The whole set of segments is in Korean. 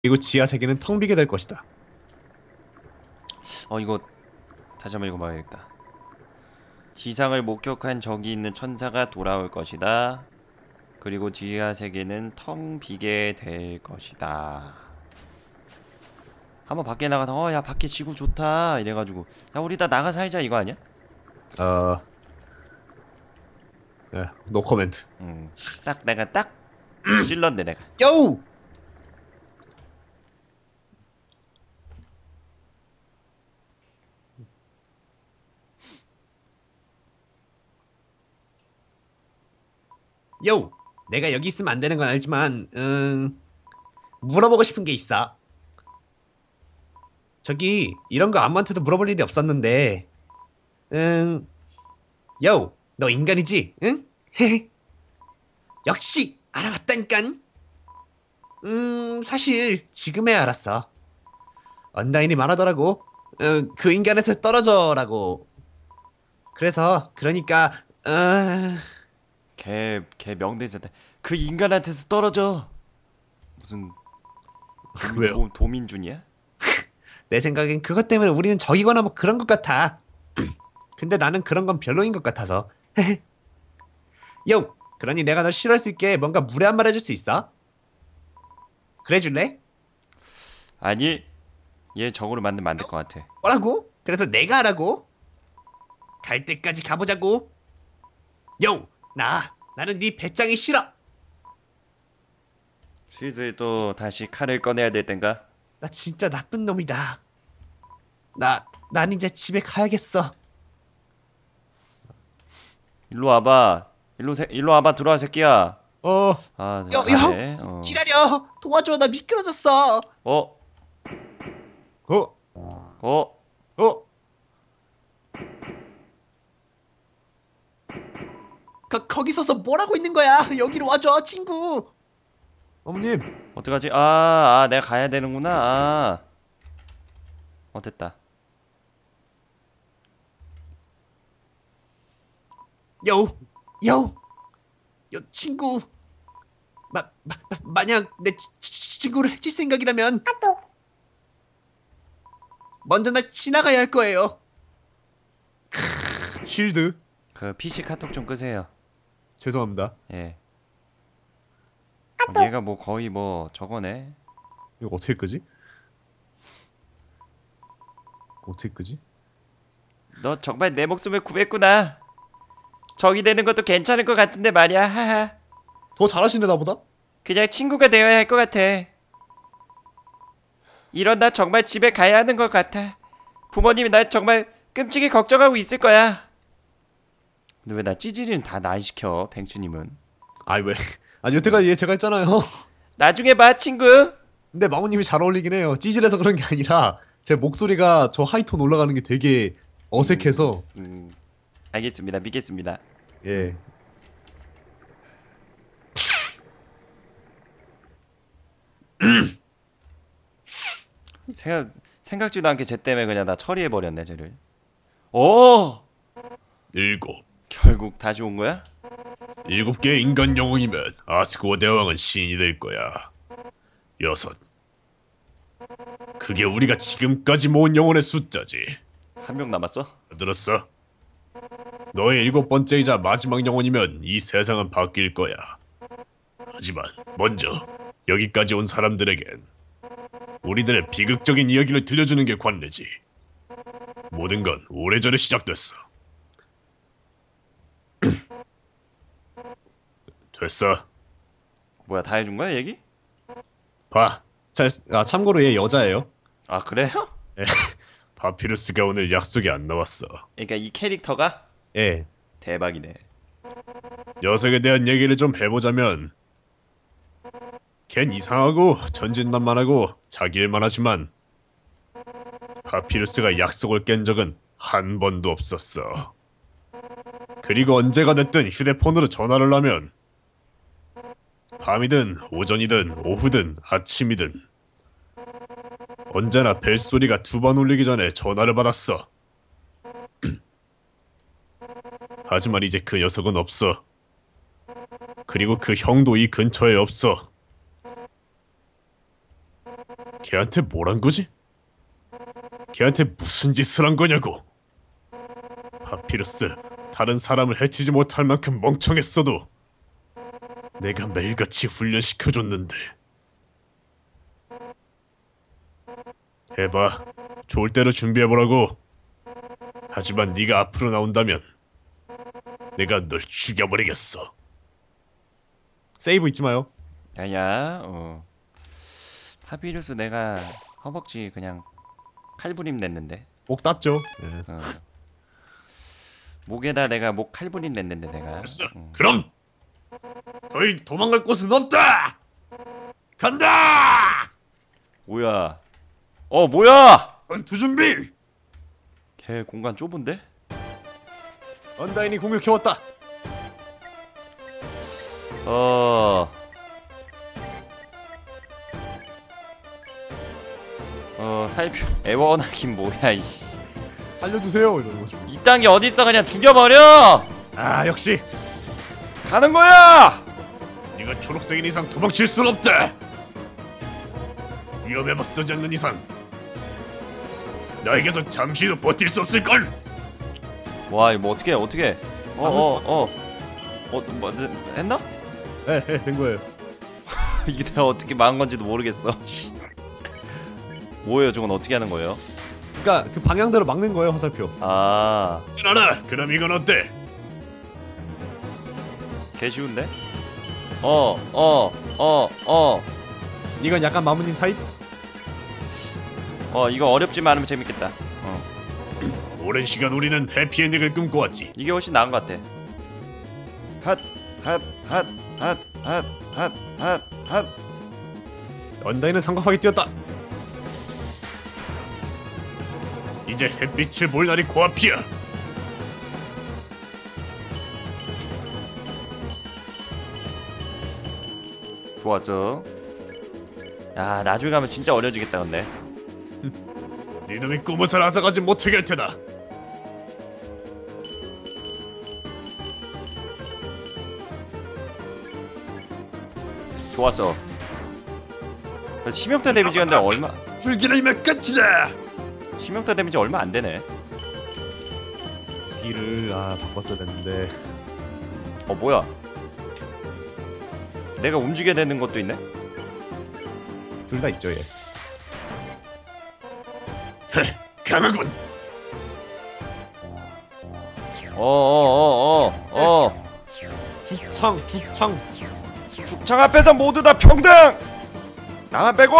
그리고 지하 세계는 텅 비게 될 것이다. 이거 다시 한번 읽어봐야겠다. 지상을 목격한 적이 있는 천사가 돌아올 것이다. 그리고 지하 세계는 텅 비게 될 것이다. 한번 밖에 나가서 야 밖에 지구 좋다 이래가지고 야 우리 다 나가 살자 이거 아니야? 어, 예, 노 코멘트. 딱 내가 딱 찔렀네 내가. 요! 요! 내가 여기 있으면 안 되는 건 알지만, 물어보고 싶은 게 있어. 저기, 이런 거 아무한테도 물어볼 일이 없었는데, 요! 너 인간이지? 응? 역시! 알아봤다니깐? 사실, 지금에야 알았어. 언다인이 말하더라고. 그 인간에서 떨어져라고. 그래서, 그러니까, 걔 명대사다. 그 인간한테서 떨어져. 무슨 왜요? 도민준이야? 내 생각엔 그것 때문에 우리는 적이거나 뭐 그런 것 같아. 근데 나는 그런 건 별로인 것 같아서. 요! 그러니 내가 널 싫어할 수 있게 뭔가 무례한 말 해줄 수 있어? 그래 줄래? 아니 얘 적으로 만들면 안 될 것 같아. 뭐라고? 그래서 내가 하라고? 갈 때까지 가보자고. 요! 나는 네 배짱이 싫어. 슬슬 또 다시 칼을 꺼내야 될 땐가? 나 진짜 나쁜 놈이다. 난 이제 집에 가야겠어. 일로 와봐. 일로 와봐 들어와 새끼야. 어, 아 형, 잘해. 기다려. 도와줘. 나 미끄러졌어. 어? 어, 어? 어, 거기 서서 뭘 하고 있는 거야? 여기로 와줘, 친구. 어머님. 어떡하지? 내가 가야 되는구나. 됐다. 요, 요, 친구. 만약 내 친구를 해칠 생각이라면 먼저 날 지나가야 할 거예요. 쉴드. 그 PC 카톡 좀 끄세요. 죄송합니다. 예. 얘가 뭐 거의 뭐 저거네. 이거 어떻게 끄지? 어떻게 끄지? 너 정말 내 목숨을 구했구나. 적이 되는 것도 괜찮을 것 같은데 말이야. 하하. 더 잘하시네 나보다? 그냥 친구가 되어야 할 것 같아. 이런 나 정말 집에 가야 하는 것 같아. 부모님이 날 정말 끔찍이 걱정하고 있을 거야. 근데 왜 나 찌질이는 다 날 시켜, 뱅추님은. 아이 왜? 아니 여태까지 얘 제가 했잖아요. 나중에 봐, 친구. 근데 마모님이 잘 어울리긴 해요. 찌질해서 그런 게 아니라 제 목소리가 저 하이톤 올라가는 게 되게 어색해서. 알겠습니다. 믿겠습니다. 예. 생각지도 않게 쟤 때문에 그냥 나 처리해버렸네, 쟤를. 오! 7. 결국 다시 온 거야? 7개의 인간 영웅이면 아스고 대왕은 신이 될 거야. 6. 그게 우리가 지금까지 모은 영혼의 숫자지. 한 명 남았어? 들었어? 너의 7번째이자 마지막 영혼이면 이 세상은 바뀔 거야. 하지만 먼저 여기까지 온 사람들에겐 우리들의 비극적인 이야기를 들려주는 게 관례지. 모든 건 오래전에 시작됐어. 됐어. 뭐야, 다 해준 거야, 얘기? 봐. 참고로 얘 여자예요. 아, 그래요? 파피루스가 오늘 약속이 안 나왔어. 그러니까 이 캐릭터가 예. 대박이네. 녀석에 대한 얘기를 좀 해보자면 걘 이상하고 천진난만하고 자기 일만 하지만 파피루스가 약속을 깬 적은 한 번도 없었어. 그리고 언제가 됐든 휴대폰으로 전화를 하면 밤이든 오전이든 오후든 아침이든 언제나 벨소리가 2번 울리기 전에 전화를 받았어. 하지만 이제 그 녀석은 없어. 그리고 그 형도 이 근처에 없어. 걔한테 뭘 한 거지? 걔한테 무슨 짓을 한 거냐고. 파피루스, 다른 사람을 해치지 못할 만큼 멍청했어도 내가 매일같이 훈련시켜줬는데. 해봐. 좋을 대로 준비해보라고. 하지만 네가 앞으로 나온다면 내가 널 죽여버리겠어. 세이브 잊지 마요. 야야. 파피루스 내가 허벅지 그냥 칼부림 냈는데. 목 땄죠. 목에다 내가 목 칼부림 냈는데 내가. 됐어. 그럼 더 도망갈 곳은 없다. 간다. 뭐야? 뭐야? 전투 준비. 걔 공간 좁은데? 언다인이 공격해왔다. 살표 애원하긴 뭐야 이씨. 살려주세요 이러는 거죠. 이딴 게 어딨어. 그냥 죽여버려. 아 역시 가는 거야. 네가 초록색인 이상 도망칠 순 없다. 위험에 맞서지 않는 이상 나에게서 잠시도 버틸 수 없을걸. 와 이거 뭐 어떻게 뭐 했나? 된 거예요. 이게 내가 어떻게 망한 건지도 모르겠어. 뭐예요 저건? 어떻게 하는 거예요? 그러니까 그 방향대로 막는 거예요 화살표. 아 쓰라라. 그럼 이건 어때? 개 쉬운데? 이건 약간 마무님 타입? 이거 어렵지만 않으면 재밌겠다. 오랜 시간 우리는 해피엔딩을 꿈꿔왔지. 이게 훨씬 나은 것 같아. 핫. 언다인은 성급하게 뛰었다. 이제 햇빛을 볼 날이 코앞이야. 좋았어. 야 나중에 가면 진짜 어려지겠다 근데. 니놈이 꿈을 앗아가지 못하게 할 테다. 좋았어. 치명타 데미지가 근데 얼마? 불길이면 끝이다. 치명타 데미지 얼마 안 되네. 무기를 바꿨어야 됐는데. 뭐야? 내가 움직여야 되는 것도 있네? 둘 다 있죠 얘. 강하군. 죽창. 죽창 앞에서 모두 다 평등! 나만 빼고!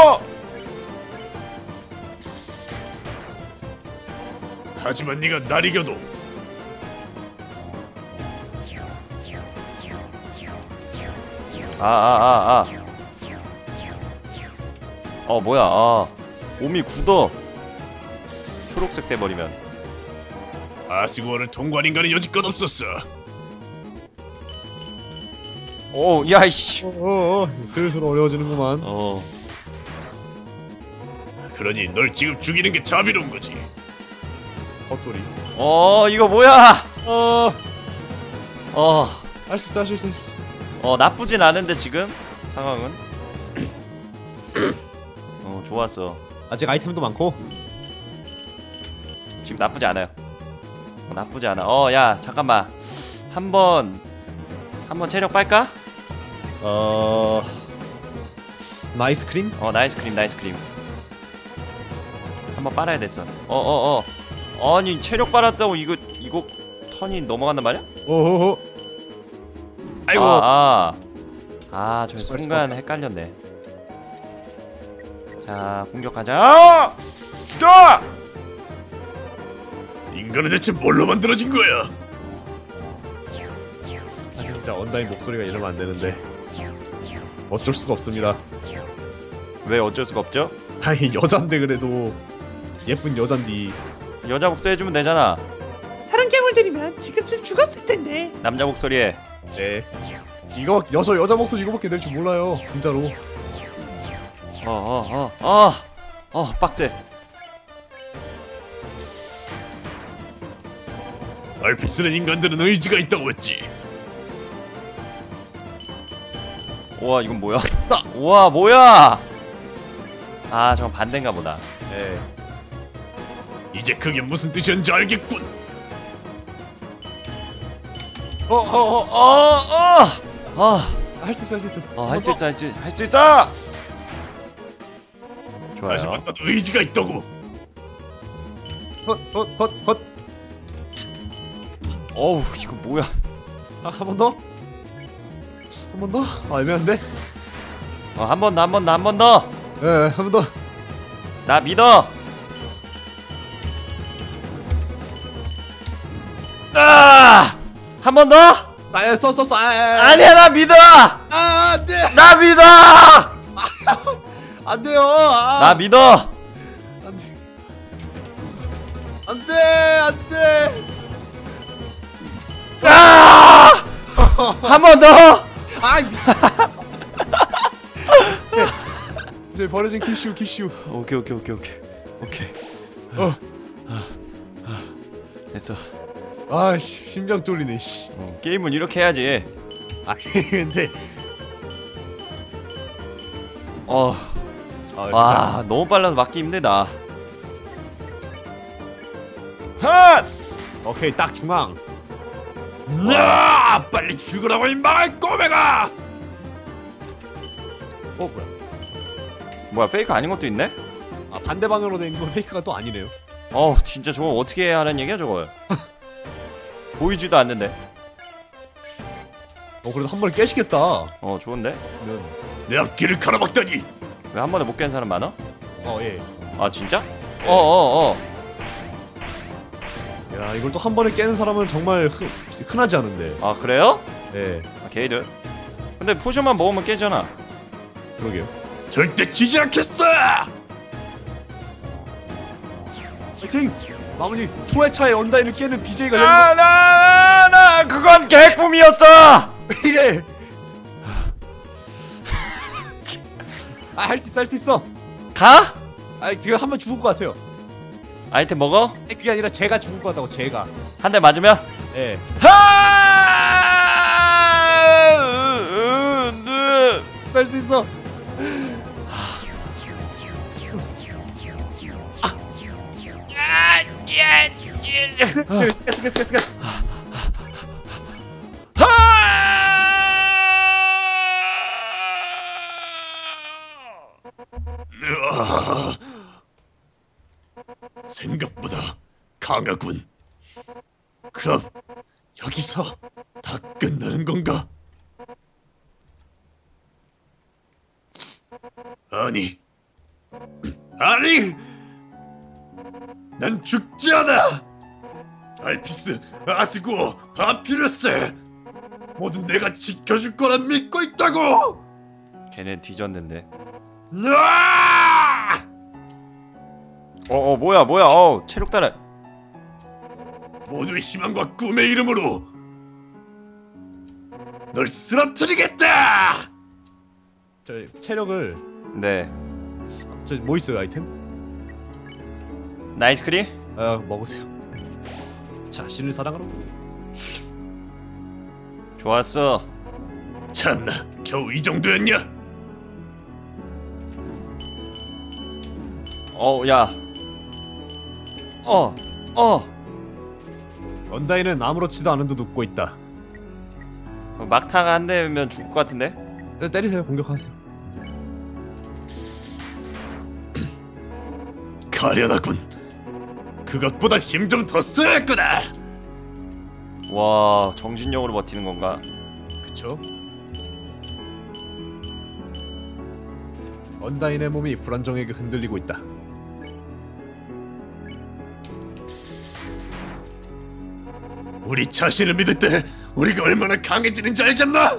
하지만 네가 날 이겨도 뭐야. 몸이 굳어. 초록색 돼버리면. 아스고어를 통과한 인간은 여지껏 없었어. 야이씨. 슬슬 어려워지는구만. 그러니 널 지금 죽이는 게 자비로운 거지. 헛소리. 이거 뭐야? 할 수 있어. 나쁘진 않은데 지금 상황은. 좋았어. 아직 아이템도 많고. 지금 나쁘지 않아요. 나쁘지 않아. 야 잠깐만. 한번 체력 빨까? 나이스 크림? 나이스 크림. 한번 빨아야 됐어. 아니 체력 빨았다고 이거 턴이 넘어간단 말이야? 오호호. 아이고. 저 순간 헷갈렸네. 자 공격하자. 죽여! 인간은 대체 뭘로 만들어진 거야? 진짜 언다인 목소리가 이러면 안 되는데 어쩔 수가 없습니다. 왜 어쩔 수가 없죠? 아니 여잔데 그래도 예쁜 여잔디. 여자 목소리 해주면 되잖아. 다른 괴물들이면 지금쯤 죽었을 텐데. 남자 목소리에. 네. 이거 여자 목소리 이거밖에 낼 줄 몰라요. 진짜로. 빡세. 알피스는 인간들은 의지가 있다고 했지. 우와 이건 뭐야? 우와 뭐야? 아 저건 반대인가 보다. 예. 이제 그게 무슨 뜻이었는지 알겠군. 할 수 있어, 할 수 있어. 할 수 있어 할 수 있어. 좋아요. 하지만 나도 의지가 있다고. 헛. 어우 이거 뭐야? 한 번 더. 한 번 더. 아, 애매한데. 한 번 더 한 번 더 한 번 더. 예, 한 번 더. 나 믿어. 한 번 더? 아, 써. 아니야 나 믿어. 안 돼. 나 믿어. 안 돼요. 나 믿어. 안 돼. 한 번 더. 아, 미쳤어. 이제 버려진 키슈. 오케이. 됐어. 아씨, 심장 쫄리네. 씨. 게임은 이렇게 해야지. 아, 근데 와 너무 빨라서 막기 힘들다. 핫! 오케이, 딱 중앙. 빨리 죽으라고 이 망할 꼬매가. 뭐야? 뭐야 페이크 아닌 것도 있네? 아, 반대 방향으로 된 건 페이크가 또 아니네요. 진짜 저거 어떻게 해야 하는 얘기야 저걸. 보이지도 않는데. 그래도 한 번에 깨시겠다. 좋은데? 내 앞길을 가로막다니. 왜 한 번에 못 깨는 사람 많아? 예. 아 진짜? 야, 이걸 또 한 번에 깨는 사람은 정말 흔하지 않은데. 아 그래요? 예. 게이들. 근데 포션만 먹으면 깨잖아. 그러게요. 절대 지지 않겠어. 파이팅! 마무리 초회차에 언다인을 깨는 BJ가 나 그건 계획품이었어. 왜 이래? 할 수 있어. 가? 지금 한 번 죽을 것 같아요. 아이템 먹어? 그게 아니라 제가 죽을 것 같다고, 제가. 한 대 맞으면? 예. 쌀 수 있어. 깼어. 생각보다 강하군. 그럼 여기서 다 끝나는 건가? 아니, 난 죽지 않아. 알피스, 아스고, 바피루스 모두 내가 지켜줄 거라 믿고 있다고. 걔네 뒤졌는데. 으아! 뭐야 체력 달아. 모두의 희망과 꿈의 이름으로 널 쓰러뜨리겠다. 저 체력을 네. 저 뭐 있어요, 아이템? 나이스크림? 먹으세요. 자, 신을 사랑하러. 좋았어. 참나, 겨우 이 정도였냐? 야. 언다인은 아무렇지도 않은 듯 웃고 있다. 막타가 한 대면 죽을 것 같은데? 때리세요, 공격하세요. 가련하군. 그것보다 힘 좀 더 써야 할 거다. 와 정신력으로 버티는 건가? 그쵸? 언다인의 몸이 불안정하게 흔들리고 있다. 우리 자신을 믿을 때 우리가 얼마나 강해지는지 알겠나?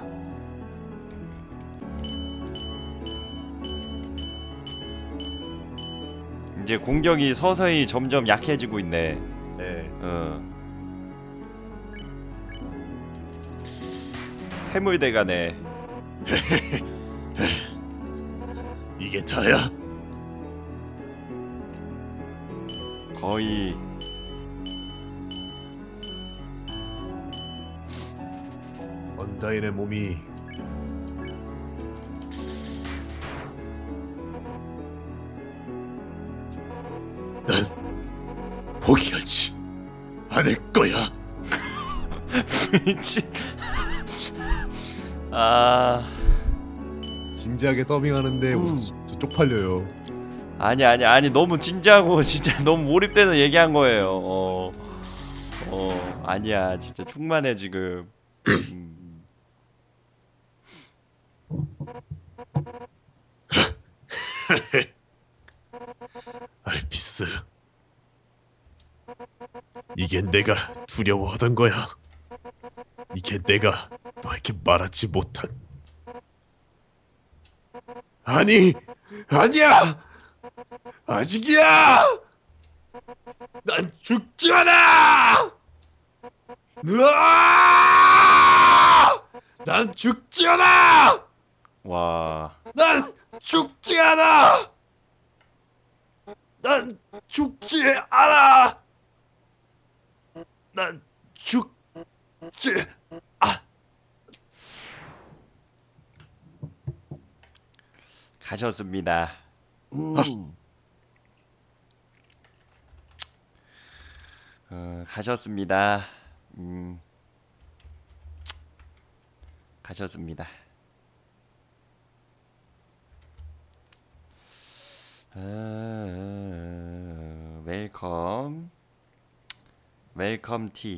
이제 공격이 서서히 점점 약해지고 있네. 네. 태물대가네. 이게 다야? 거의 언다인의 몸이 난 포기하지 않을 거야. 미친. 아 진지하게 더빙하는데 저 쪽팔려요. 아니 너무 진지하고 진짜 너무 몰입돼서 얘기한 거예요. 아니야 진짜 충만해 지금. 알피스, 이게 내가 두려워하던 거야. 이게 내가 너에게 말하지 못한. 아니, 아니야. 아직이야. 난 죽지 않아. 으아! 난 죽지 않아. 와 난 죽지 않아. 난 죽지 않아. 난 죽지 가셨습니다. 가셨습니다. 가셨습니다. 웰컴 티.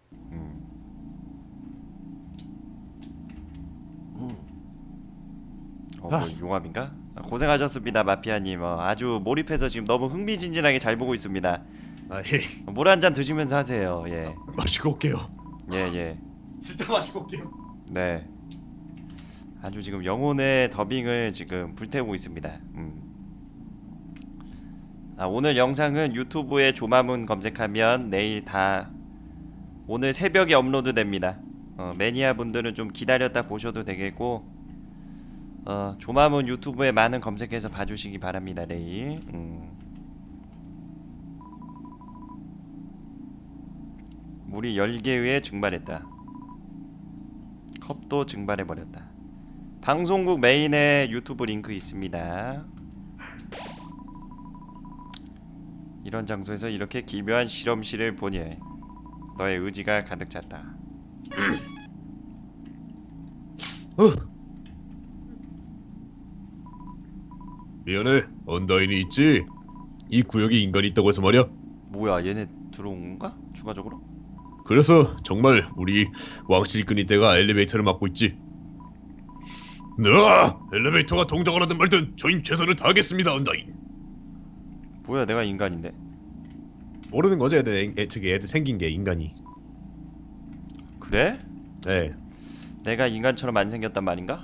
뭐 용암인가? 고생하셨습니다 마피아님. 아주 몰입해서 지금 너무 흥미진진하게 잘 보고 있습니다. 예. 물 한 잔 드시면서 하세요. 예. 마시고 올게요. 예. 진짜 마시고 올게요. 네. 아주 지금 영혼의 더빙을 지금 불태우고 있습니다. 오늘 영상은 유튜브에 조마문 검색하면 내일 다 오늘 새벽에 업로드 됩니다. 매니아 분들은 좀 기다렸다 보셔도 되겠고 조마문 유튜브에 많은 검색해서 봐주시기 바랍니다. 내일. 물이 열기에 의해 증발했다. 컵도 증발해버렸다. 방송국 메인에 유튜브 링크 있습니다. 이런 장소에서 이렇게 기묘한 실험실을 보니 너의 의지가 가득 찼다. 미안해, 언더인이 있지? 이 구역에 인간이 있다고 해서 말이야. 뭐야 얘네 들어온 건가? 추가적으로? 그래서 정말 우리 왕실근이대가 엘리베이터를 막고 있지. 엘리베이터가 동작을 하든 말든 저희 최선을 다하겠습니다, 언더인. 뭐야 내가 인간인데. 모르는 거죠, 애들 생긴 게 인간이. 그래? 네. 내가 인간처럼 안 생겼단 말인가?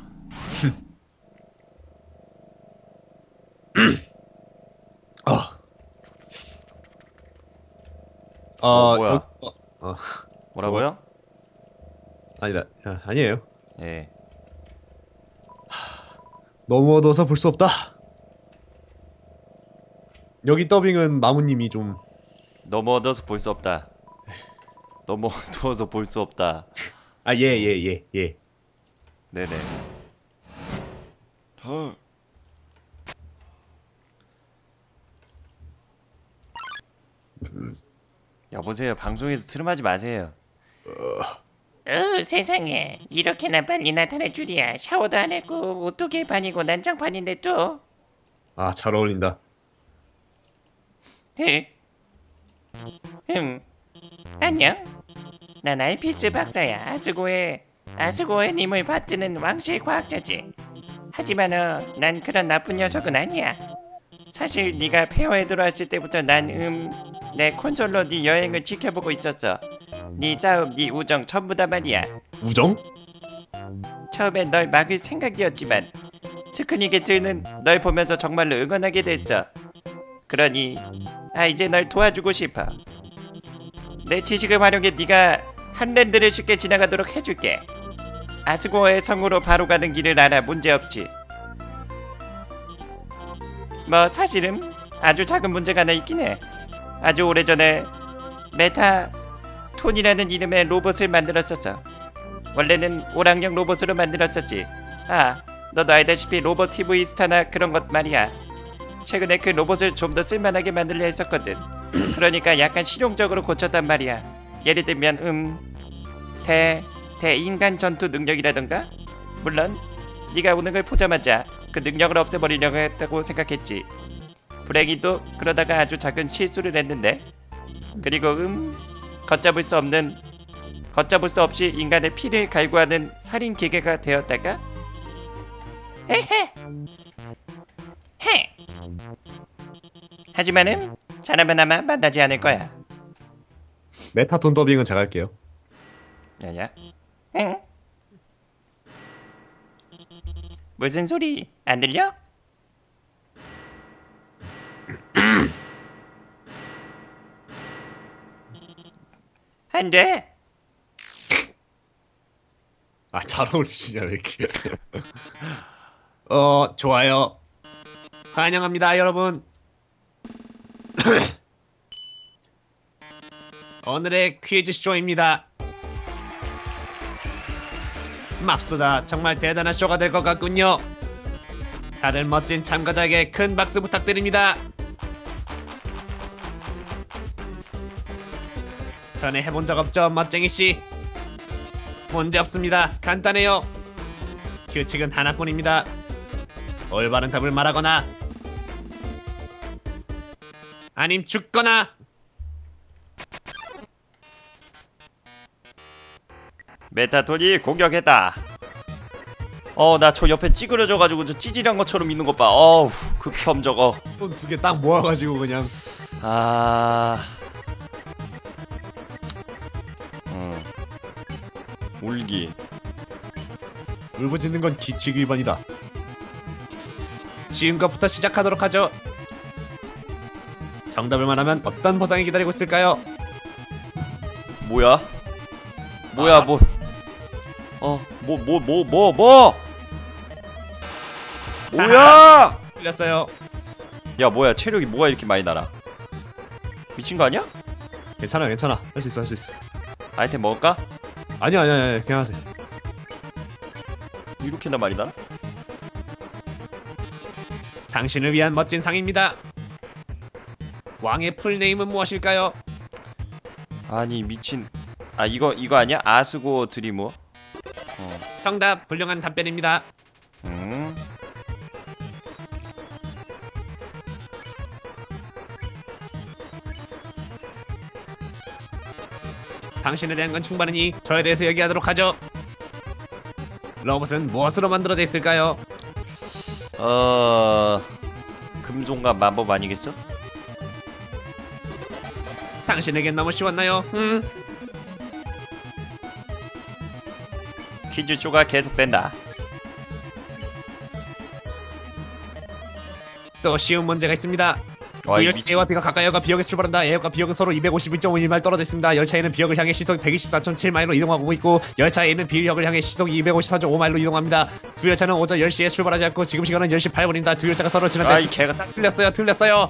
뭐야? 뭐라고요? 아니에요. 예. 너무 어두워서 볼 수 없다. 여기 더빙은 마무님이 좀 너무 어두워서 볼 수 없다. 너무 어두워서 볼 수 없다. 예. 네네. 여보세요. 방송에서 트름하지 마세요. 세상에 이렇게나 빨리 나타날 줄이야. 샤워도 안 했고 옷도 개판이고 난장판인데 또. 잘 어울린다. 안녕. 난 알피스 박사야. 아스고의 님을 받드는 왕실 과학자지. 하지만 난 그런 나쁜 녀석은 아니야. 사실 네가 폐허에 들어왔을 때부터 난 내 콘솔로 네 여행을 지켜보고 있었어. 네 싸움, 네 우정 전부 다 말이야. 우정? 처음엔 널 막을 생각이었지만 스크닉에 드는 널 보면서 정말로 응원하게 됐어. 그러니 이제 널 도와주고 싶어. 내 지식을 활용해 네가 한랜드를 쉽게 지나가도록 해줄게. 아스고어의 성으로 바로 가는 길을 알아. 문제없지. 뭐 사실은 아주 작은 문제가 하나 있긴 해. 아주 오래전에 메타톤이라는 이름의 로봇을 만들었었어. 원래는 오락용 로봇으로 만들었었지. 너도 알다시피 로봇 TV 스타나 그런 것 말이야. 최근에 그 로봇을 좀 더 쓸만하게 만들려 했었거든. 그러니까 약간 실용적으로 고쳤단 말이야. 예를 들면 대인간 전투 능력이라던가. 물론 네가 오는 걸 보자마자 그 능력을 없애버리려고 했다고 생각했지. 브레기도 그러다가 아주 작은 실수를 했는데. 그리고 걷잡을 수 없이 인간의 피를 갈구하는 살인 기계가 되었다가 헤헤 헤. 하지만은 잘하면 아마 만나지 않을 거야. 메타톤 더빙은 제가 할게요. 야야. 응? 무슨 소리 안 들려? 안 돼. 아, 잘 어울리시냐 왜 이렇게. 좋아요. 환영합니다, 여러분. 오늘의 퀴즈 쇼입니다. 맙소사, 정말 대단한 쇼가 될 것 같군요. 다들 멋진 참가자에게 큰 박수 부탁드립니다. 전에 해본 적 없죠, 멋쟁이씨? 문제 없습니다. 간단해요. 규칙은 하나뿐입니다. 올바른 답을 말하거나 아님 죽거나. 메타톤이 공격했다. 나 저 옆에 찌그러져가지고 저 찌질한 것처럼 있는 것 봐. 어우, 극혐 저거. 손 두 개 딱 모아가지고 그냥. 울기. 울부짖는 건 규칙 위반이다. 쉬운 것부터 시작하도록 하죠. 정답을 말하면 어떤 보상이 기다리고 있을까요? 뭐야? 뭐야? 뭐야? 틀렸어요. 야, 뭐야? 체력이 뭐가 이렇게 많이 날아? 미친 거 아니야? 괜찮아, 괜찮아. 할 수 있어, 할 수 있어. 아이템 먹을까? 아니야, 그냥 하세요. 이렇게나 많이 날아? 당신을 위한 멋진 상입니다. 왕의 풀네임은 무엇일까요? 아니 미친. 이거 아니야? 아스고 드리머. 정답, 훌륭한 답변입니다. 당신에 대한 건 충분하니 저에 대해서 얘기하도록 하죠. 로봇은 무엇으로 만들어져 있을까요? 금종과 마법 아니겠어? 당신에겐 너무 쉬웠나요? 퀴즈쇼가 계속된다. 또 쉬운 문제가 있습니다. 와, 이 열차 미친. A와 B가 가까이 A과 B역에서 출발한다. A역과 B역은 서로 251.51마일 떨어져 있습니다. 열차에는 B역을 향해 시속 124.7마일로 이동하고 있고 열차 A는 B역을 향해 시속 254.5마일로 이동합니다. 두 열차는 오전 10시에 출발하지 않고 지금 시간은 10시 8분입니다. 두 열차가 서로 지나다. 이 개가 틀렸어요.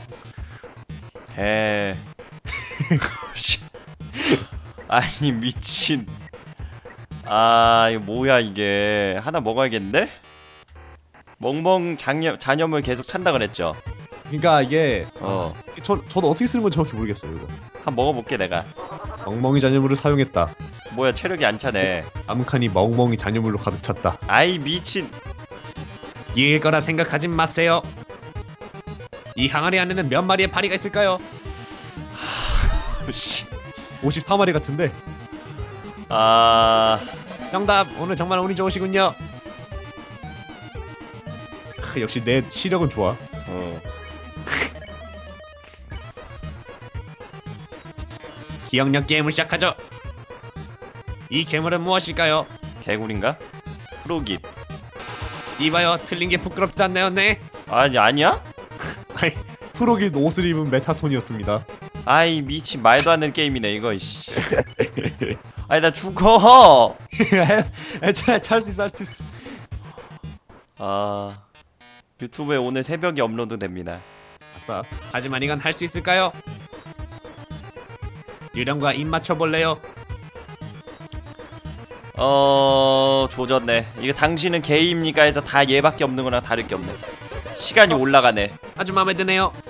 아니 미친. 이거 뭐야 이게. 하나 먹어야겠는데? 멍멍 잔염을 계속 찬다 그랬죠. 그러니까 이게 저도 어떻게 쓰는 건지 정확히 모르겠어요. 이거. 한번 먹어볼게 내가. 멍멍이 잔여물을 사용했다. 뭐야 체력이 안 차네. 암칸이 멍멍이 잔여물로 가득 찼다. 아이 미친. 이길 거라 생각하지 마세요. 이 항아리 안에는 몇 마리의 파리가 있을까요? 54마리 같은데. 정답. 오늘 정말 운이 좋으시군요. 역시 내 시력은 좋아. 기억력 게임을 시작하죠. 이 괴물은 무엇일까요? 개구리인가? 프로깃. 이봐요, 틀린 게 부끄럽지도 않나요? 네. 아니야? 아이, 프로깃 옷을 입은 메타톤이었습니다. 아이 미친 말도 안 되는 게임이네 이거. 씨. 아니 나 죽어. 할 수 있어, 할 수 있어. 유튜브에 오늘 새벽에 업로드 됩니다. 아싸. 하지만 이건 할 수 있을까요? 유령과 입 맞춰볼래요? 조졌네. 이거 당신은 게이입니까 해서 다 얘밖에 없는 거랑 다를 게 없네. 시간이 올라가네. 아주 마음에 드네요.